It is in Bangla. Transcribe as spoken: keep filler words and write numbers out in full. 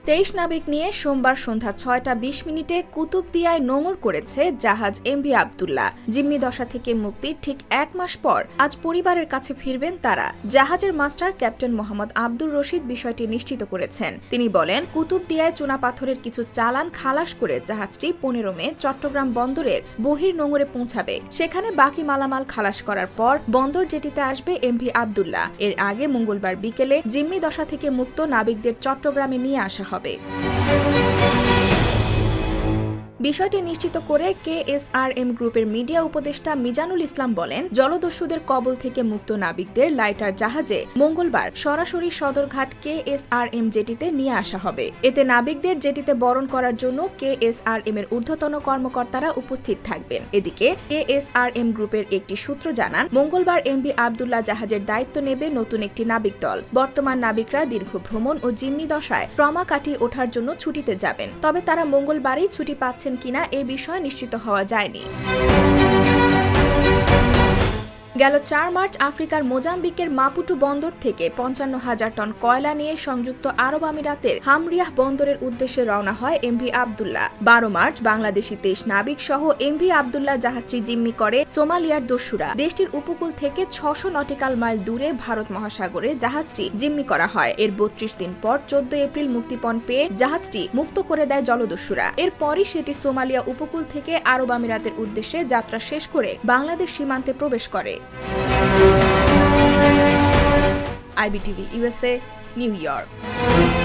তেইশ নাবিক নিয়ে সোমবার সন্ধ্যা ছয়টা বিশ মিনিটে কুতুবদিয়ায় নোঙর করেছে জাহাজ এমভি আবদুল্লাহ। জিম্মি দশা থেকে মুক্তির ঠিক এক মাস পর আজ পরিবারের কাছে ফিরবেন তারা। জাহাজের মাস্টার ক্যাপ্টেন মোহাম্মদ আব্দুর রশিদ বিষয়টি নিশ্চিত করেছেন। তিনি বলেন, কুতুবদিয়ায় চুনাপাথরের কিছু চালান খালাস করে জাহাজটি পনেরো মে চট্টগ্রাম বন্দরের বহির নোঙরে পৌঁছাবে। সেখানে বাকি মালামাল খালাস করার পর বন্দর জেটিতে আসবে এমভি আবদুল্লাহ। এর আগে মঙ্গলবার বিকেলে জিম্মি দশা থেকে মুক্ত নাবিকদের চট্টগ্রামে নিয়ে আসা হবে। বিষয়টি নিশ্চিত করে কেএসআরএম গ্রুপের মিডিয়া উপদেষ্টা মিজানুল ইসলাম বলেন, জলদস্যুদের কবল থেকে মুক্ত নাবিকদের লাইটার জাহাজে মঙ্গলবার সরাসরি সদরঘাট কেএসআরএম জেটিতে নিয়ে আসা হবে। এতে নাবিকদের জেটিতে বরণ করার জন্য কেএসআরএম এর ঊর্ধ্বতন কর্মকর্তারা উপস্থিত থাকবেন। এদিকে কেএসআরএম গ্রুপের একটি সূত্র জানান, মঙ্গলবার এমভি আবদুল্লাহ জাহাজের দায়িত্ব নেবে নতুন একটি নাবিক দল। বর্তমান নাবিকরা দীর্ঘ ভ্রমণ ও জিম্মি দশায় ট্রমা কাটিয়ে ওঠার জন্য ছুটিতে যাবেন। তবে তারা মঙ্গলবারই ছুটি পাচ্ছেন কিনা এ বিষয়ে নিশ্চিত হওয়া যায়নি। গেল চার মার্চ আফ্রিকার মোজাম্বিকের মাপুটু বন্দর থেকে পঞ্চান্ন হাজার টন কয়লা নিয়ে সংযুক্ত আরব আমিরাতের হামরিয়াহ বন্দরের উদ্দেশ্যে রওনা হয় এমভি আবদুল্লাহ। বারো মার্চ বাংলাদেশি তেইশ নাবিক সহ এমভি আবদুল্লাহ জাহাজটি জিম্মি করে সোমালিয়ার দস্যুরা। দেশটির উপকূল থেকে ছশো নটিক্যাল মাইল দূরে ভারত মহাসাগরে জাহাজটি জিম্মি করা হয়। এর বত্রিশ দিন পর চোদ্দ এপ্রিল মুক্তিপণ পেয়ে জাহাজটি মুক্ত করে দেয় জলদস্যুরা। এরপরই সেটি সোমালিয়া উপকূল থেকে আরব আমিরাতের উদ্দেশ্যে যাত্রা শেষ করে বাংলাদেশ সীমান্তে প্রবেশ করে। IBTV USA, New York.